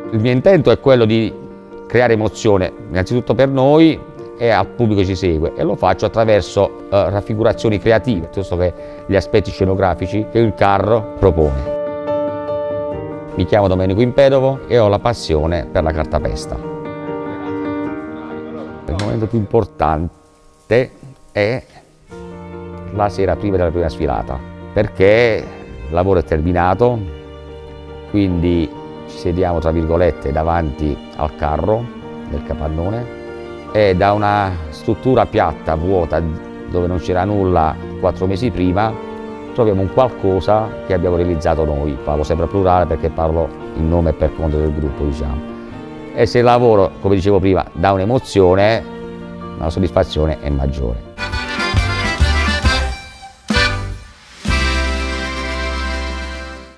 Il mio intento è quello di creare emozione, innanzitutto per noi e al pubblico che ci segue, e lo faccio attraverso raffigurazioni creative, piuttosto che gli aspetti scenografici che il carro propone. Mi chiamo Domenico Impedovo e ho la passione per la cartapesta. Il momento più importante è la sera prima della prima sfilata, perché il lavoro è terminato, quindi ci sediamo tra virgolette davanti al carro del capannone e da una struttura piatta, vuota, dove non c'era nulla 4 mesi prima, troviamo un qualcosa che abbiamo realizzato noi. Parlo sempre a plurale perché parlo in nome e per conto del gruppo, diciamo. E se il lavoro, come dicevo prima, dà un'emozione, la soddisfazione è maggiore.